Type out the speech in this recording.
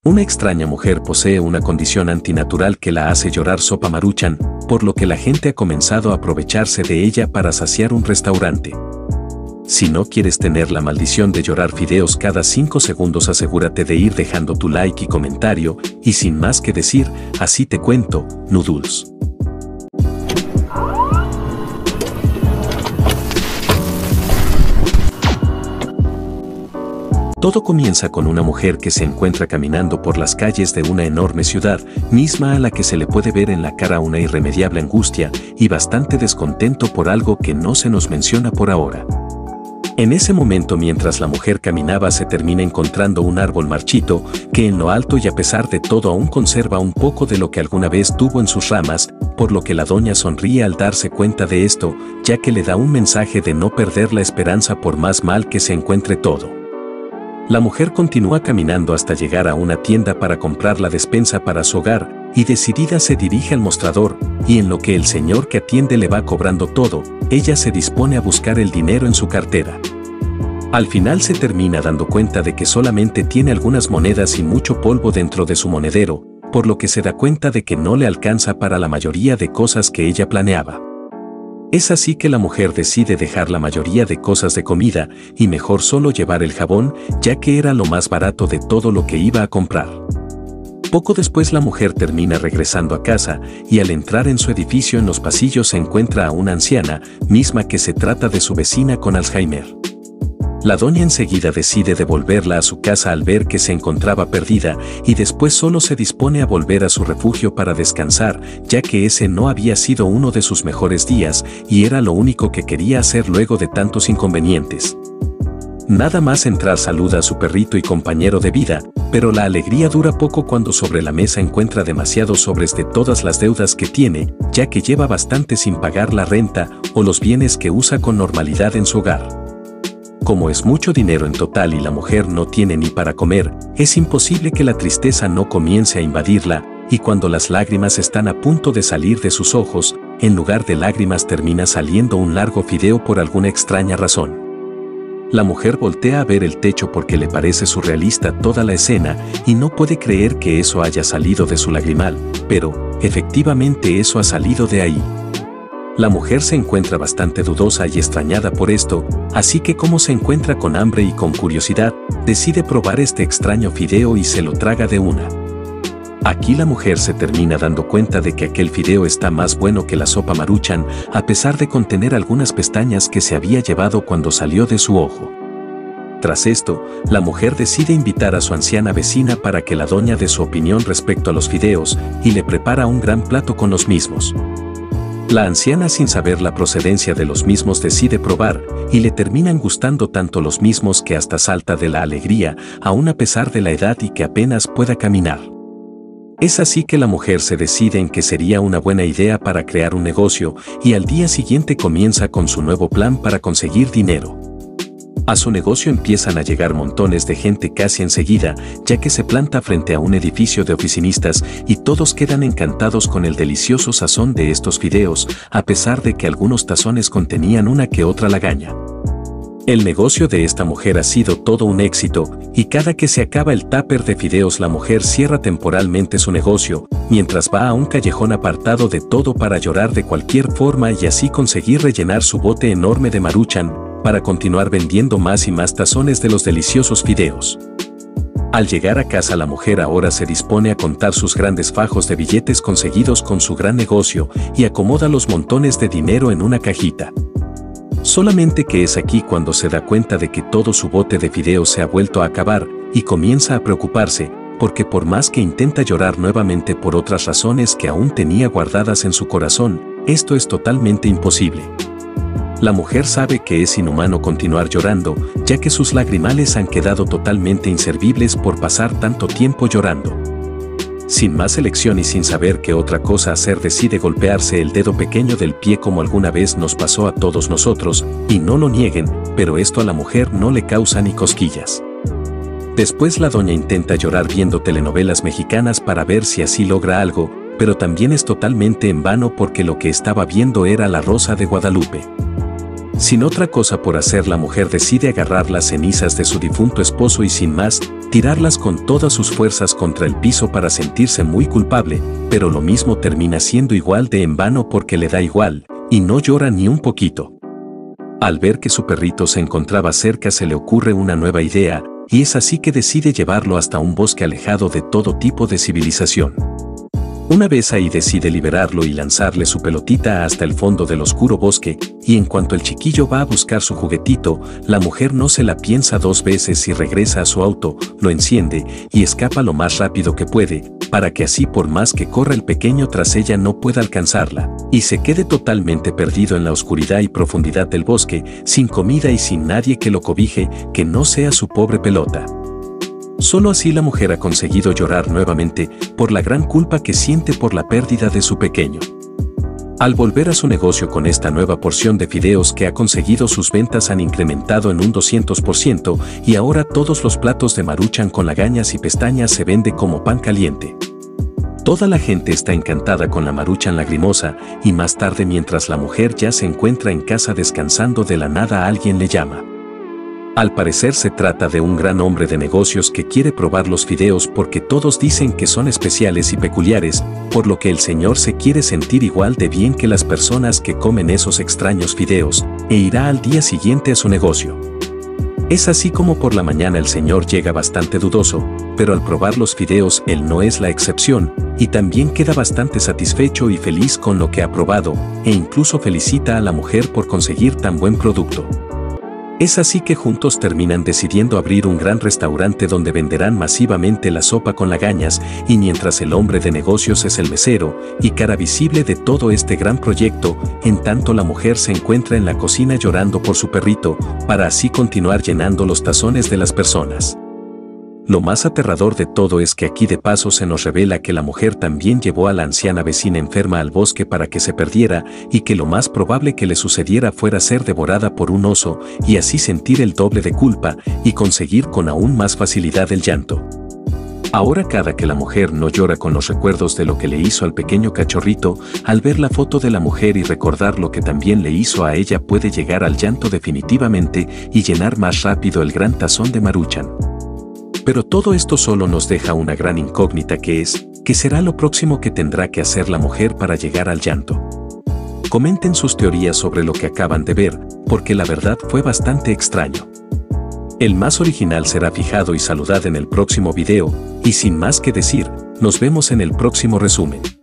Una extraña mujer posee una condición antinatural que la hace llorar sopa Maruchan, por lo que la gente ha comenzado a aprovecharse de ella para saciar un restaurante. Si no quieres tener la maldición de llorar fideos cada 5 segundos, asegúrate de ir dejando tu like y comentario, y sin más que decir, así te cuento, Noodles. Todo comienza con una mujer que se encuentra caminando por las calles de una enorme ciudad, misma a la que se le puede ver en la cara una irremediable angustia y bastante descontento por algo que no se nos menciona por ahora. En ese momento, mientras la mujer caminaba, se termina encontrando un árbol marchito que en lo alto y a pesar de todo aún conserva un poco de lo que alguna vez tuvo en sus ramas, por lo que la doña sonríe al darse cuenta de esto, ya que le da un mensaje de no perder la esperanza por más mal que se encuentre todo. La mujer continúa caminando hasta llegar a una tienda para comprar la despensa para su hogar, y decidida se dirige al mostrador, y en lo que el señor que atiende le va cobrando todo, ella se dispone a buscar el dinero en su cartera. Al final se termina dando cuenta de que solamente tiene algunas monedas y mucho polvo dentro de su monedero, por lo que se da cuenta de que no le alcanza para la mayoría de cosas que ella planeaba. Es así que la mujer decide dejar la mayoría de cosas de comida y mejor solo llevar el jabón, ya que era lo más barato de todo lo que iba a comprar. Poco después la mujer termina regresando a casa y al entrar en su edificio en los pasillos se encuentra a una anciana, misma que se trata de su vecina con Alzheimer. La doña enseguida decide devolverla a su casa al ver que se encontraba perdida y después solo se dispone a volver a su refugio para descansar, ya que ese no había sido uno de sus mejores días y era lo único que quería hacer luego de tantos inconvenientes. Nada más entrar saluda a su perrito y compañero de vida, pero la alegría dura poco cuando sobre la mesa encuentra demasiados sobres de todas las deudas que tiene, ya que lleva bastante sin pagar la renta o los bienes que usa con normalidad en su hogar. Como es mucho dinero en total y la mujer no tiene ni para comer, es imposible que la tristeza no comience a invadirla, y cuando las lágrimas están a punto de salir de sus ojos, en lugar de lágrimas termina saliendo un largo fideo por alguna extraña razón. La mujer voltea a ver el techo porque le parece surrealista toda la escena y no puede creer que eso haya salido de su lagrimal, pero, efectivamente eso ha salido de ahí. La mujer se encuentra bastante dudosa y extrañada por esto, así que como se encuentra con hambre y con curiosidad, decide probar este extraño fideo y se lo traga de una. Aquí la mujer se termina dando cuenta de que aquel fideo está más bueno que la sopa Maruchan, a pesar de contener algunas pestañas que se había llevado cuando salió de su ojo. Tras esto, la mujer decide invitar a su anciana vecina para que la doña dé su opinión respecto a los fideos y le prepara un gran plato con los mismos. La anciana, sin saber la procedencia de los mismos, decide probar y le terminan gustando tanto los mismos que hasta salta de la alegría, aun a pesar de la edad y que apenas pueda caminar. Es así que la mujer se decide en que sería una buena idea para crear un negocio y al día siguiente comienza con su nuevo plan para conseguir dinero. A su negocio empiezan a llegar montones de gente casi enseguida, ya que se planta frente a un edificio de oficinistas y todos quedan encantados con el delicioso sazón de estos fideos, a pesar de que algunos tazones contenían una que otra lagaña. El negocio de esta mujer ha sido todo un éxito, y cada que se acaba el tupper de fideos la mujer cierra temporalmente su negocio, mientras va a un callejón apartado de todo para llorar de cualquier forma y así conseguir rellenar su bote enorme de Maruchan, para continuar vendiendo más y más tazones de los deliciosos fideos. Al llegar a casa la mujer ahora se dispone a contar sus grandes fajos de billetes conseguidos con su gran negocio y acomoda los montones de dinero en una cajita. Solamente que es aquí cuando se da cuenta de que todo su bote de fideos se ha vuelto a acabar y comienza a preocuparse, porque por más que intenta llorar nuevamente por otras razones que aún tenía guardadas en su corazón, esto es totalmente imposible. La mujer sabe que es inhumano continuar llorando, ya que sus lagrimales han quedado totalmente inservibles por pasar tanto tiempo llorando. Sin más elección y sin saber qué otra cosa hacer, decide golpearse el dedo pequeño del pie como alguna vez nos pasó a todos nosotros, y no lo nieguen, pero esto a la mujer no le causa ni cosquillas. Después la doña intenta llorar viendo telenovelas mexicanas para ver si así logra algo, pero también es totalmente en vano porque lo que estaba viendo era La Rosa de Guadalupe. Sin otra cosa por hacer, la mujer decide agarrar las cenizas de su difunto esposo y sin más, tirarlas con todas sus fuerzas contra el piso para sentirse muy culpable, pero lo mismo termina siendo igual de en vano porque le da igual, y no llora ni un poquito. Al ver que su perrito se encontraba cerca, se le ocurre una nueva idea, y es así que decide llevarlo hasta un bosque alejado de todo tipo de civilización. Una vez ahí decide liberarlo y lanzarle su pelotita hasta el fondo del oscuro bosque, y en cuanto el chiquillo va a buscar su juguetito, la mujer no se la piensa dos veces y regresa a su auto, lo enciende y escapa lo más rápido que puede, para que así por más que corra el pequeño tras ella no pueda alcanzarla, y se quede totalmente perdido en la oscuridad y profundidad del bosque, sin comida y sin nadie que lo cobije, que no sea su pobre pelota. Solo así la mujer ha conseguido llorar nuevamente por la gran culpa que siente por la pérdida de su pequeño. Al volver a su negocio con esta nueva porción de fideos que ha conseguido, sus ventas han incrementado en un 200% y ahora todos los platos de Maruchan con lagañas y pestañas se vende como pan caliente. Toda la gente está encantada con la Maruchan lagrimosa y más tarde, mientras la mujer ya se encuentra en casa descansando, de la nada alguien le llama. Al parecer se trata de un gran hombre de negocios que quiere probar los fideos porque todos dicen que son especiales y peculiares, por lo que el señor se quiere sentir igual de bien que las personas que comen esos extraños fideos, e irá al día siguiente a su negocio. Es así como por la mañana el señor llega bastante dudoso, pero al probar los fideos él no es la excepción, y también queda bastante satisfecho y feliz con lo que ha probado, e incluso felicita a la mujer por conseguir tan buen producto. Es así que juntos terminan decidiendo abrir un gran restaurante donde venderán masivamente la sopa con lagañas, y mientras el hombre de negocios es el mesero y cara visible de todo este gran proyecto, en tanto la mujer se encuentra en la cocina llorando por su perrito, para así continuar llenando los tazones de las personas. Lo más aterrador de todo es que aquí de paso se nos revela que la mujer también llevó a la anciana vecina enferma al bosque para que se perdiera, y que lo más probable que le sucediera fuera ser devorada por un oso y así sentir el doble de culpa y conseguir con aún más facilidad el llanto. Ahora cada que la mujer no llora con los recuerdos de lo que le hizo al pequeño cachorrito, al ver la foto de la mujer y recordar lo que también le hizo a ella, puede llegar al llanto definitivamente y llenar más rápido el gran tazón de Maruchan. Pero todo esto solo nos deja una gran incógnita, que es, ¿qué será lo próximo que tendrá que hacer la mujer para llegar al llanto? Comenten sus teorías sobre lo que acaban de ver, porque la verdad fue bastante extraño. El más original será fijado y saludado en el próximo video, y sin más que decir, nos vemos en el próximo resumen.